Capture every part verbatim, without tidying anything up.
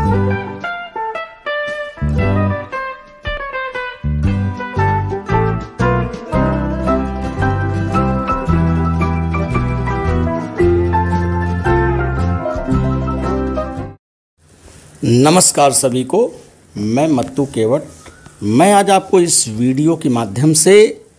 नमस्कार सभी को, मैं मत्तू केवट। मैं आज आपको इस वीडियो के माध्यम से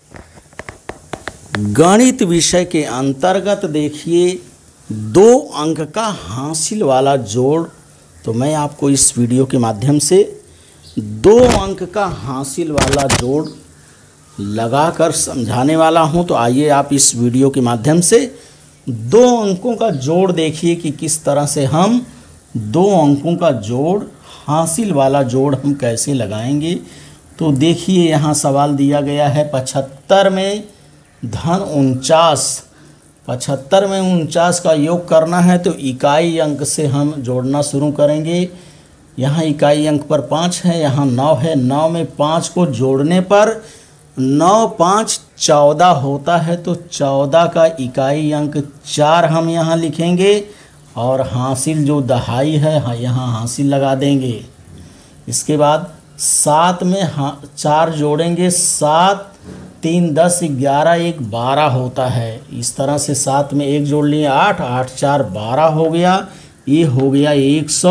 गणित विषय के अंतर्गत देखिए दो अंक का हासिल वाला जोड़, तो मैं आपको इस वीडियो के माध्यम से दो अंक का हासिल वाला जोड़ लगाकर समझाने वाला हूं। तो आइए आप इस वीडियो के माध्यम से दो अंकों का जोड़ देखिए कि किस तरह से हम दो अंकों का जोड़, हासिल वाला जोड़ हम कैसे लगाएंगे। तो देखिए यहाँ सवाल दिया गया है पचहत्तर में धन उनचास, पचहत्तर में उनचास का योग करना है। तो इकाई अंक से हम जोड़ना शुरू करेंगे। यहाँ इकाई अंक पर पाँच है, यहाँ नौ है। नौ में पाँच को जोड़ने पर नौ पाँच चौदह होता है। तो चौदह का इकाई अंक चार हम यहाँ लिखेंगे और हासिल जो दहाई है हाँ यहाँ हासिल लगा देंगे। इसके बाद सात में हाँ चार जोड़ेंगे, सात तीन दस, ग्यारह एक बारह होता है। इस तरह से सात में एक जोड़ लिए आठ, आठ चार बारह हो गया। ये हो गया एक सौ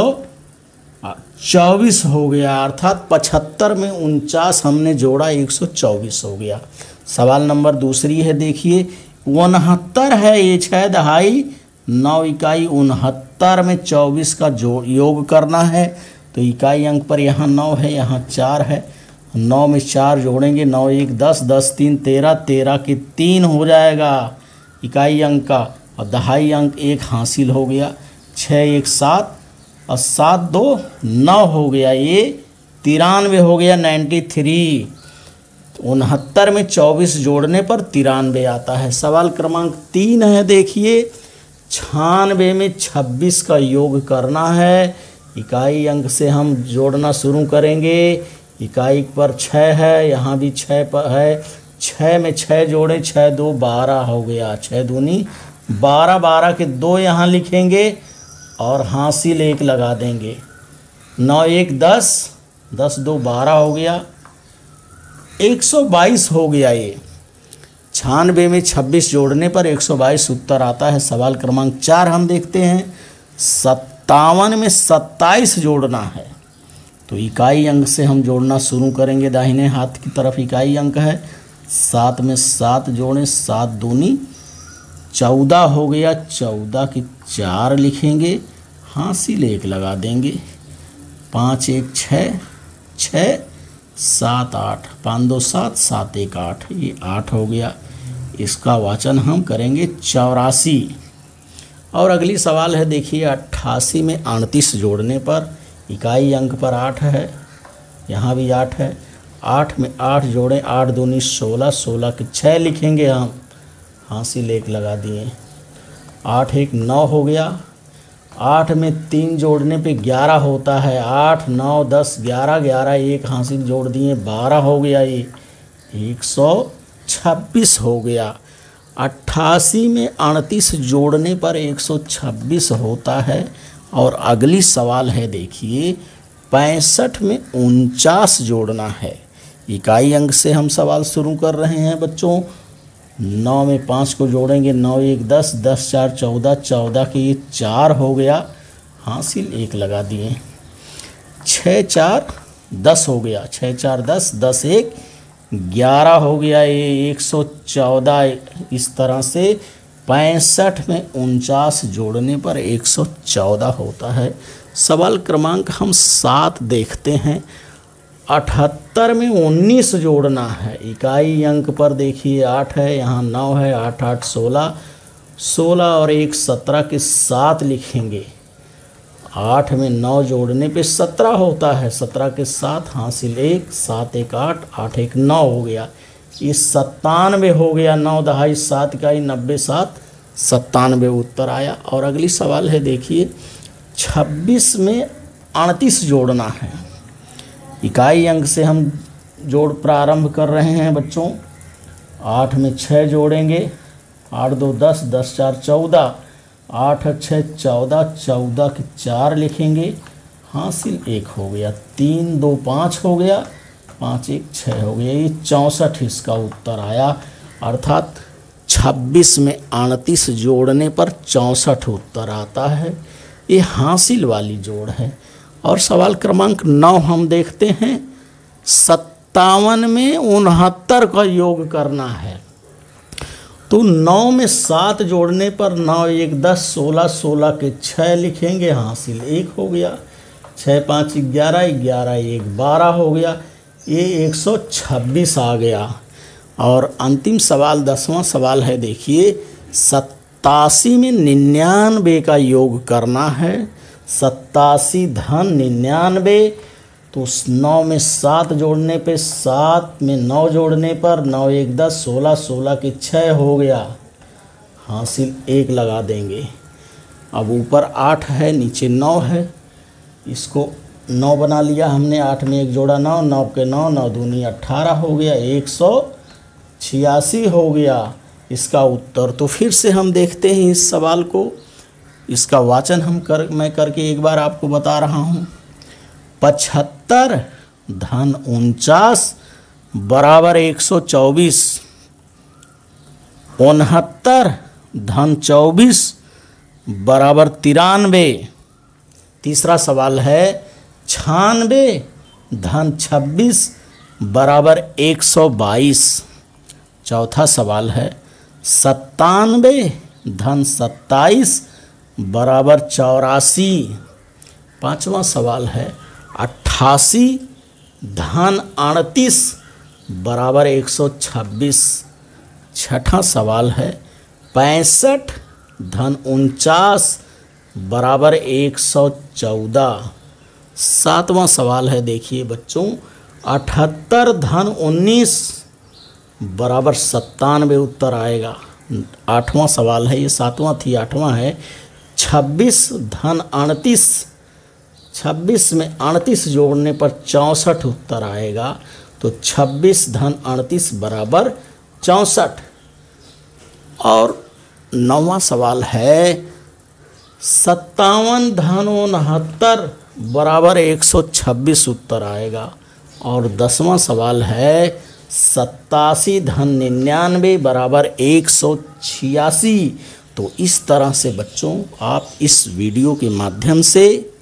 चौबीस हो गया, अर्थात पचहत्तर में उनचास हमने जोड़ा एक सौ चौबीस हो गया। सवाल नंबर दूसरी है, देखिए उनहत्तर है, ये छः दहाई नौ इकाई, उनहत्तर में चौबीस का जो योग करना है। तो इकाई अंक पर यहाँ नौ है, यहाँ चार है। नौ में चार जोड़ेंगे, नौ एक दस, दस तीन तेरह, तेरह के तीन हो जाएगा इकाई अंक का, और दहाई अंक एक हासिल हो गया। छः एक सात और सात दो नौ हो गया, ये तिरानवे हो गया, नाइन्टी थ्री। उनहत्तर में चौबीस जोड़ने पर तिरानवे आता है। सवाल क्रमांक तीन है, देखिए छियानवे में छब्बीस का योग करना है। इकाई अंक से हम जोड़ना शुरू करेंगे। इकाई पर छः है, यहाँ भी छः पर है। छः में छः जोड़े, छः दो बारह हो गया, छः दूनी बारह, बारह के दो यहाँ लिखेंगे और हासिल एक लगा देंगे। नौ एक दस, दस दो बारह हो गया, एक सौ बाईस हो गया। ये छियानवे में छब्बीस जोड़ने पर एक सौ बाईस उत्तर आता है। सवाल क्रमांक चार हम देखते हैं, सत्तावन में सत्ताईस जोड़ना है। तो इकाई अंक से हम जोड़ना शुरू करेंगे। दाहिने हाथ की तरफ इकाई अंक है, सात में सात जोड़ें, सात दूनी चौदह हो गया, चौदह के चार लिखेंगे, हासिल एक लगा देंगे। पाँच एक छः, छः सात आठ, पाँच दो सात, सात एक आठ, ये आठ हो गया। इसका वाचन हम करेंगे चौरासी। और अगली सवाल है, देखिए अट्ठासी में अड़तीस जोड़ने पर इकाई अंक पर आठ है, यहाँ भी आठ है। आठ में आठ जोड़ें, आठ दूनी सोलह, सोलह के छः लिखेंगे हम, हासिल एक लगा दिए। आठ एक नौ हो गया। आठ में तीन जोड़ने पे ग्यारह होता है। आठ नौ दस ग्यारह, ग्यारह एक हासिल जोड़ दिए, बारह हो गया। ये एक सौ छब्बीस हो गया। अट्ठासी में अड़तीस जोड़ने पर एक सौ छब्बीस होता है। और अगली सवाल है, देखिए पैंसठ में उनचास जोड़ना है। इकाई अंक से हम सवाल शुरू कर रहे हैं बच्चों। नौ में पाँच को जोड़ेंगे, नौ एक दस, दस चार चौदह, चौदह के ये चार हो गया, हासिल एक लगा दिए। छः चार दस हो गया, छः चार दस, दस एक ग्यारह हो गया, ये एक सौ चौदह। इस तरह से पैंसठ में उनचास जोड़ने पर एक सौ चौदह होता है। सवाल क्रमांक हम सात देखते हैं। अठहत्तर में उन्नीस जोड़ना है। इकाई अंक पर देखिए आठ है, यहाँ नौ है, आठ आठ सोलह, सोलह और एक सत्रह के सात लिखेंगे। आठ में नौ जोड़ने पे सत्रह होता है, सत्रह के साथ हासिल एक, सात एक आठ, आठ एक नौ हो गया। ये सत्तानवे हो गया। नौ दहाई सात इकाई नब्बे, सात सत्तानवे उत्तर आया। और अगली सवाल है, देखिए छब्बीस में अड़तीस जोड़ना है। इकाई अंक से हम जोड़ प्रारंभ कर रहे हैं बच्चों। आठ में छः जोड़ेंगे, आठ दो दस, दस चार चौदह, आठ छः चौदह, चौदह के चार लिखेंगे, हासिल एक हो गया, तीन दो पाँच हो गया, पाँच एक छः हो गया, ये चौंसठ इसका उत्तर आया। अर्थात छब्बीस में अड़तीस जोड़ने पर चौंसठ उत्तर आता है। ये हासिल वाली जोड़ है। और सवाल क्रमांक नौ हम देखते हैं। सत्तावन में उनहत्तर का योग करना है। तो नौ में सात जोड़ने पर नौ एक दस, सोलह सोलह के छः लिखेंगे, हासिल एक हो गया। छः पाँच ग्यारह, ग्यारह एक बारह हो गया, ये एक सौ छब्बीस आ गया। और अंतिम सवाल दसवां सवाल है, देखिए सत्तासी में निन्यानवे का योग करना है। सत्तासी धन निन्यानवे, तो उस नौ में सात जोड़ने पे, सात में नौ जोड़ने पर नौ एक दस, सोलह सोलह के छः हो गया, हासिल एक लगा देंगे। अब ऊपर आठ है, नीचे नौ है, इसको नौ बना लिया हमने, आठ में एक जोड़ा नौ, नौ के नौ, नौ दूनी अट्ठारह हो गया, एक सौ छियासी हो गया इसका उत्तर। तो फिर से हम देखते हैं इस सवाल को, इसका वाचन हम कर मैं करके एक बार आपको बता रहा हूँ। पचहत्तर धन उनचास बराबर एक सौ चौबीस, उनहत्तर धन चौबीस बराबर तिरानवे। तीसरा सवाल है छियानवे धन छब्बीस बराबर एक सौ बाईस। चौथा सवाल है सत्तानवे धन सत्ताईस बराबर चौरासी। पांचवा सवाल है अट्ठासी धन अड़तीस बराबर एक सौ छब्बीस। छठा सवाल है पैंसठ धन उनचास बराबर एक सौ चौदह। सातवां सवाल है, देखिए बच्चों, अठहत्तर धन उन्नीस बराबर सत्तानवे उत्तर आएगा। आठवां सवाल है, ये सातवां थी, आठवां है छब्बीस धन अड़तीस, छब्बीस में अड़तीस जोड़ने पर चौंसठ उत्तर आएगा। तो छब्बीस धन अड़तीस बराबर चौंसठ। और नौवां सवाल है सत्तावन धन उनहत्तर बराबर एक सौ छब्बीस उत्तर आएगा। और दसवां सवाल है सत्तासी धन निन्यानवे बराबर एक सौ छियासी। तो इस तरह से बच्चों आप इस वीडियो के माध्यम से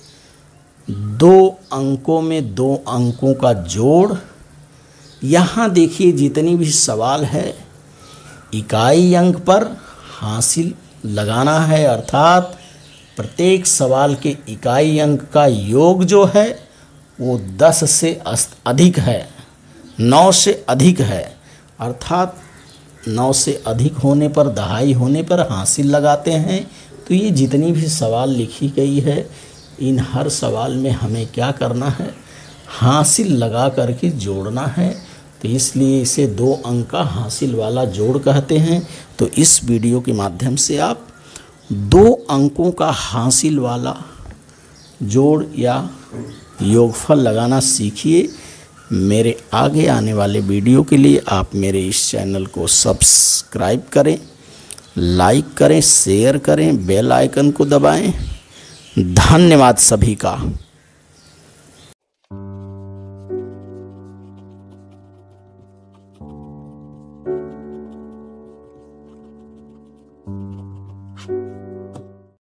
दो अंकों में दो अंकों का जोड़, यहाँ देखिए जितनी भी सवाल है इकाई अंक पर हासिल लगाना है। अर्थात प्रत्येक सवाल के इकाई अंक का योग जो है वो दस से अधिक है, नौ से अधिक है। अर्थात नौ से अधिक होने पर, दहाई होने पर हासिल लगाते हैं। तो ये जितनी भी सवाल लिखी गई है, इन हर सवाल में हमें क्या करना है, हासिल लगा करके जोड़ना है। तो इसलिए इसे दो अंक का हासिल वाला जोड़ कहते हैं। तो इस वीडियो के माध्यम से आप दो अंकों का हासिल वाला जोड़ या योगफल लगाना सीखिए। मेरे आगे आने वाले वीडियो के लिए आप मेरे इस चैनल को सब्सक्राइब करें, लाइक करें, शेयर करें, बेल आइकन को दबाएं। धन्यवाद सभी का।